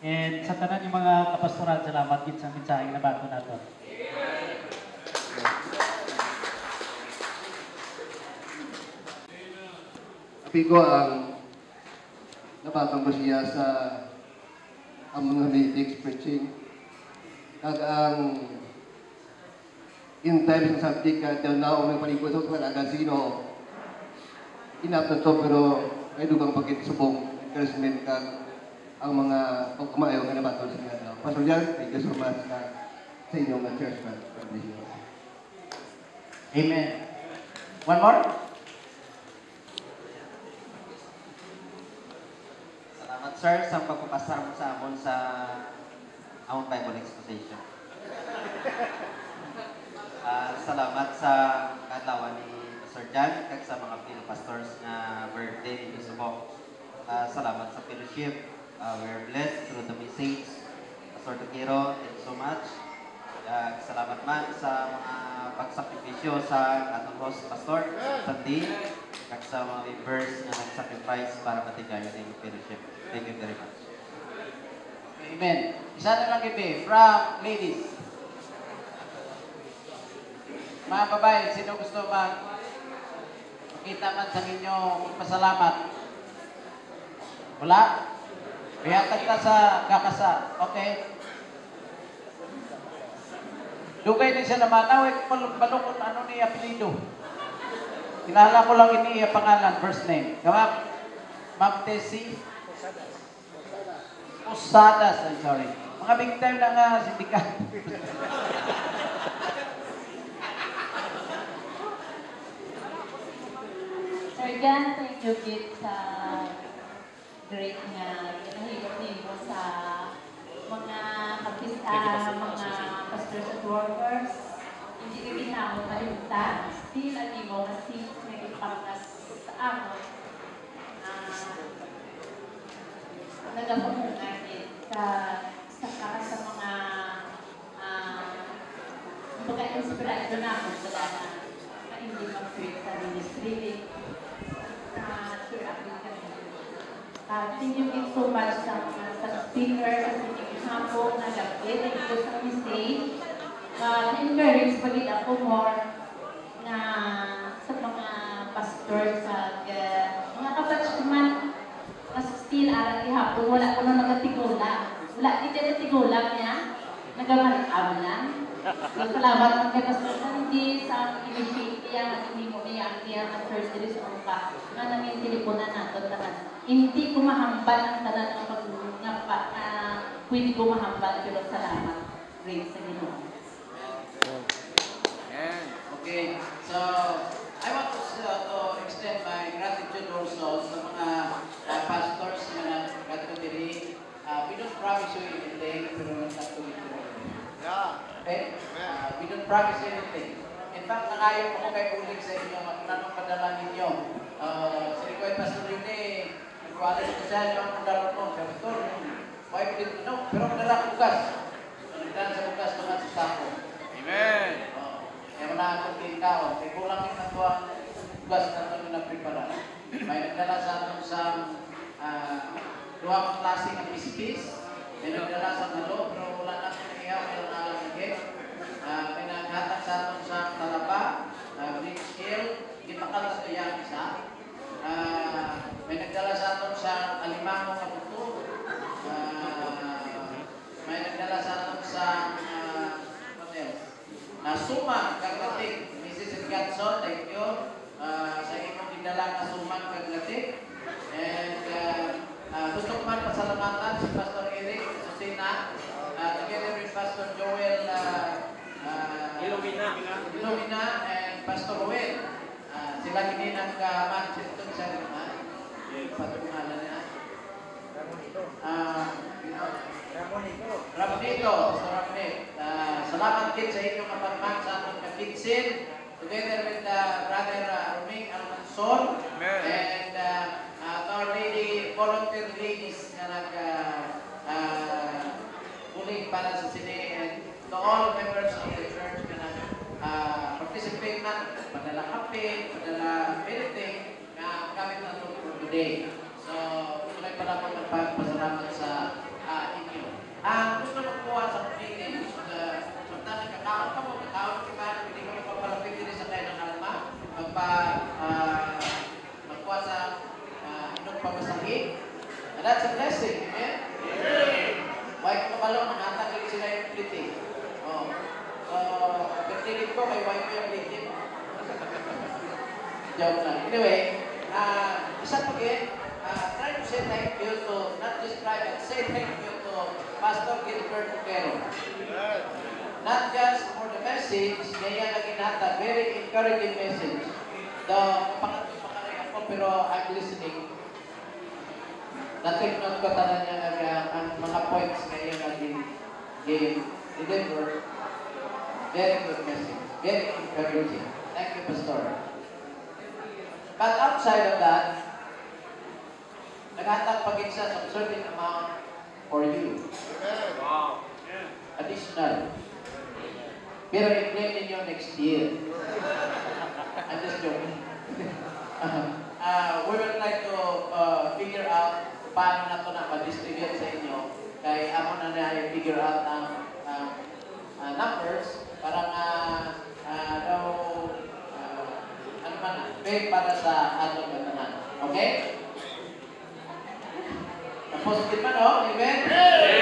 And sa tanan yung mga kapastoral, salamat gid sa mensahe na bago nato. Sabi ko ang nabatang ko siya sa ang mga lyrics preaching. Kag ang in time sa subject ka till now may palibot sa mga sino enough na to pero may dugang pagkitsubong encouragement kag ang mga pagkumayo nga nabato sa mga Pastor Jan, thank you so much sa inyong church man. Amen. One more? Salamat sir sa pagpapasar mo sa amon sa amon Bible exposition. Salamat sa kadlawan ni Pastor Jan kag sa mga fellow pastors na birthday ni Subok. Salamat sa fellowship. We are blessed through the message. Pastor Tukiro, thank you so much. Salamat man sa mga pagsakripisyo sa atong host Pastor Sandy kag sa mga members na nag-sacrifice para matigayon ang fellowship. Thank you very much. Amen. Isa na lang gabi from ladies. Mga babae, sino gusto makita man sa inyo magpasalamat? Wala? Kaya tagta sa kakasa. Okay? Dugay din siya naman. Naway balukon ano niya apelido. Kilala ko lang ini pangalan, first name. Kamap? Ma'am Tessie? Posadas. I'm sorry. Mga big time na nga sindikat. Sir Jan, thank you Kit sa great nga ginahigop nimo sa mga mga pastors at workers. Hindi ka ginamo malimta. Still, ang imo nga seat na ipangas sa amon. Nagapungan sa mga pagka-inspirasyon na ako sa na hindi mag-create sa ministry. Sir, thank you so much sa speaker, sa hapon na nag-edit ko sa message. Na-encourage pa rin ako more na sa mga pastor sa mga kapatsuman na still aral ihapon. Wala ko na nagatigula. Wala din na tigula niya. Nagamalakam lang. So, salamat mo kay Pastor Sandy sa initiative ang hindi mo niya ang ang church dito sa mga nga nanging teleponan nato tanan. Hindi ko mahambal ang tanan ng pwede ko mahambal pero salamat. Praise sa Ginoo. Okay. So, I want to extend my gratitude also sa mga pastors na nagkatutiri. We don't promise you anything, pero nagkatutiri. Okay? We don't promise you anything. In fact, nakayo ko kay uling sa inyo, magtanong padala ninyo. Sili ko ay Pastor Rene, nagwala ko siya, yung padala ko, siya, Pastor, why ko dito? No, pero padala ko bukas. Nagdala sa bukas, naman sa sako. Amen! Kaya wala akong kinitao. Kaya kulang yung natuwa bukas na ito na prepara. May nagdala sa atong sa duha kong klase ng bispis. May nagdala sa malo, pero wala na akong ihaw, pero nalagigit. May naghatag sa atong sa talaba, Bridge Hill, gipakal sa iyang isa. May nagdala sa atong sa alimang kabuto. May nagdala sa atong sa what else? Sumang kaglatik, Mrs. Gatson, thank you. Sa imong gindala na sumang kaglatik. And gusto ko man pasalamatan si Pastor Eric Susina, together with Pastor Joel Ilumina and Pastor Ruel. Sila hindi nag-Manchester sa naman. Patungalan niya. Ramonito. Salamat din sa inyong kapatman sa atong kapitsin, together with Brother Roming Almansor and Our Lady, volunteer ladies na nag-uling para sa sini, and to all members of the church na participate na, padala kape, padala anything na gamit na ito for today. So, tuloy pala po magpapasalamat sa inyo. say thank you to Pastor Gilbert Quero. Not just for the message, kaya lagi nata, very encouraging message. The pangalan ako, pero I'm listening. Na-take note ko tanan niya ang mga points na iya deliver. Very good message. Very encouraging. Thank you, Pastor. But outside of that, naghatag pag-isa some certain amount for you. Wow. Additional. Pero i-claim ninyo next year. I'm just joking. We will try to figure out paano na ito na ma-distribute sa inyo. Kaya ako na na-figure out ang numbers para daw ano man, pay para sa atong gatanan. Okay? Tapos din man, oh? Amen?